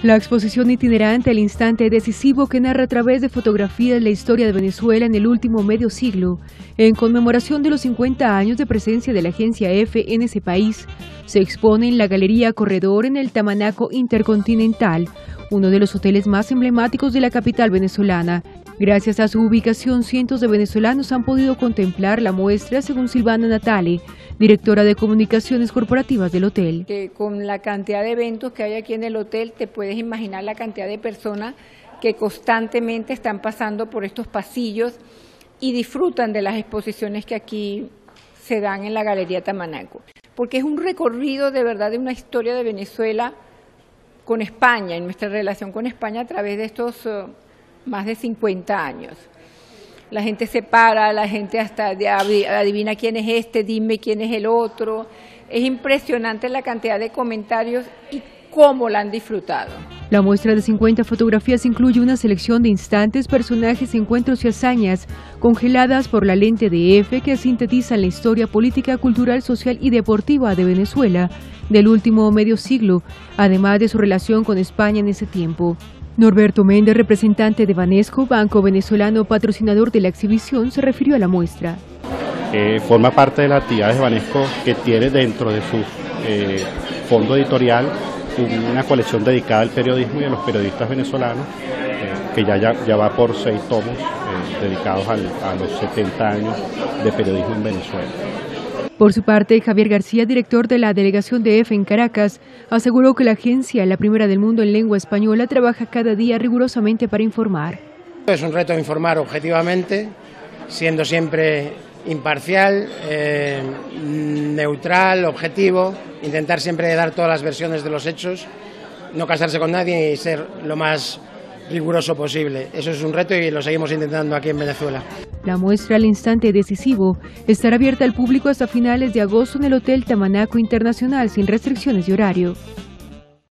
La exposición itinerante El instante decisivo, que narra a través de fotografías la historia de Venezuela en el último medio siglo, en conmemoración de los 50 años de presencia de la agencia EFE en ese país, se expone en la Galería Corredor en el Tamanaco Intercontinental, uno de los hoteles más emblemáticos de la capital venezolana. Gracias a su ubicación, cientos de venezolanos han podido contemplar la muestra, según Silvana Natale, directora de comunicaciones corporativas del hotel. Que con la cantidad de eventos que hay aquí en el hotel, te puedes imaginar la cantidad de personas que constantemente están pasando por estos pasillos y disfrutan de las exposiciones que aquí se dan en la Galería Tamanaco. Porque es un recorrido de verdad de una historia de Venezuela con España, en nuestra relación con España a través de estos más de 50 años. La gente se para, la gente hasta adivina quién es este, dime quién es el otro. Es impresionante la cantidad de comentarios y cómo la han disfrutado. La muestra de 50 fotografías incluye una selección de instantes, personajes, encuentros y hazañas congeladas por la lente de EFE, que sintetizan la historia política, cultural, social y deportiva de Venezuela del último medio siglo, además de su relación con España en ese tiempo. Norberto Méndez, representante de Banesco, banco venezolano patrocinador de la exhibición, se refirió a la muestra. Forma parte de las actividades de Banesco, que tiene dentro de su fondo editorial una colección dedicada al periodismo y a los periodistas venezolanos, que ya va por 6 tomos dedicados a los 70 años de periodismo en Venezuela. Por su parte, Javier García, director de la delegación de EFE en Caracas, aseguró que la agencia, la primera del mundo en lengua española, trabaja cada día rigurosamente para informar. Es un reto informar objetivamente, siendo siempre imparcial, neutral, objetivo, intentar siempre dar todas las versiones de los hechos, no casarse con nadie y ser lo más riguroso posible. Eso es un reto y lo seguimos intentando aquí en Venezuela. La muestra El instante decisivo estará abierta al público hasta finales de agosto en el Hotel Tamanaco Internacional, sin restricciones de horario.